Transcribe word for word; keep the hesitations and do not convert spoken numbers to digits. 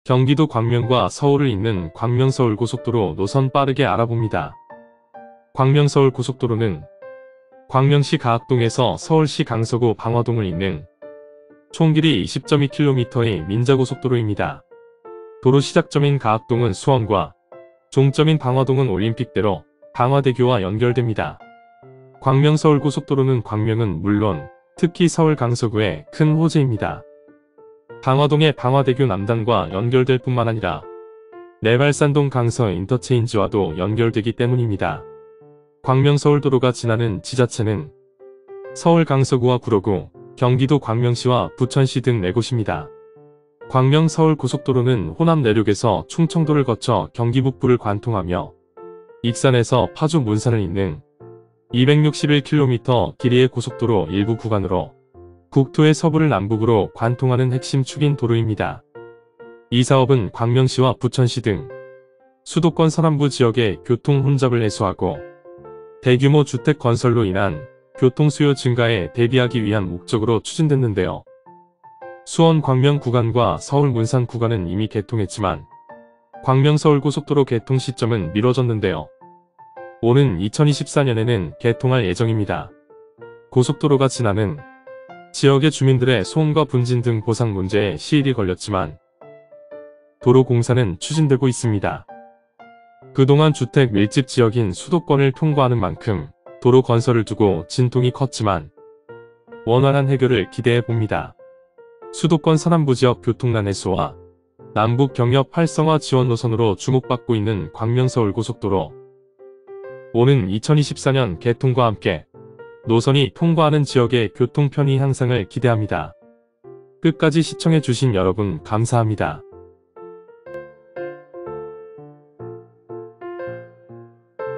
경기도 광명과 서울을 잇는 광명서울고속도로 노선 빠르게 알아봅니다. 광명서울고속도로는 광명시 가학동에서 서울시 강서구 방화동을 잇는 총 길이 이십 점 이 킬로미터의 민자고속도로입니다. 도로 시작점인 가학동은 수원과 종점인 방화동은 올림픽대로 방화대교와 연결됩니다. 광명서울고속도로는 광명은 물론 특히 서울 강서구의 큰 호재입니다. 방화동의 방화대교 남단과 연결될 뿐만 아니라 내발산동 강서 인터체인지와도 연결되기 때문입니다. 광명서울도로가 지나는 지자체는 서울 강서구와 구로구, 경기도 광명시와 부천시 등 네 곳입니다. 광명서울고속도로는 호남 내륙에서 충청도를 거쳐 경기 북부를 관통하며 익산에서 파주 문산을 잇는 이백육십일 킬로미터 길이의 고속도로 일부 구간으로 국토의 서부를 남북으로 관통하는 핵심 축인 도로입니다. 이 사업은 광명시와 부천시 등 수도권 서남부 지역의 교통 혼잡을 해소하고 대규모 주택 건설로 인한 교통 수요 증가에 대비하기 위한 목적으로 추진됐는데요. 수원 광명 구간과 서울 문산 구간은 이미 개통했지만 광명서울고속도로 개통 시점은 미뤄졌는데요. 오는 이천이십사 년에는 개통할 예정입니다. 고속도로가 지나는 지역의 주민들의 소음과 분진 등 보상 문제에 시일이 걸렸지만 도로 공사는 추진되고 있습니다. 그동안 주택 밀집 지역인 수도권을 통과하는 만큼 도로 건설을 두고 진통이 컸지만 원활한 해결을 기대해 봅니다. 수도권 서남부 지역 교통난 해소와 남북 경협 활성화 지원 노선으로 주목받고 있는 광명서울고속도로. 오는 이천이십사 년 개통과 함께 노선이 통과하는 지역의 교통 편의 향상을 기대합니다. 끝까지 시청해주신 여러분 감사합니다.